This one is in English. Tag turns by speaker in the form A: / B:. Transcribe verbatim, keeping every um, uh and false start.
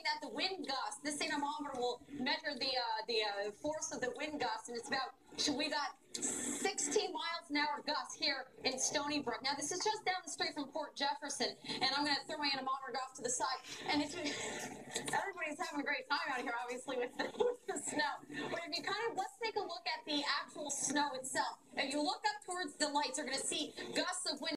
A: that, the wind gust. This anemometer will measure the uh, the uh, force of the wind gust, and it's about, we got sixteen miles an hour gusts here in Stony Brook. Now, this is just down the street from Port Jefferson, and I'm going to throw my anemometer off to the side. And if you, everybody's having a great time out here, obviously, with the, with the snow. But if you kind of, let's take a look at the actual snow itself. If you look up towards the lights, you're going to see gusts of wind.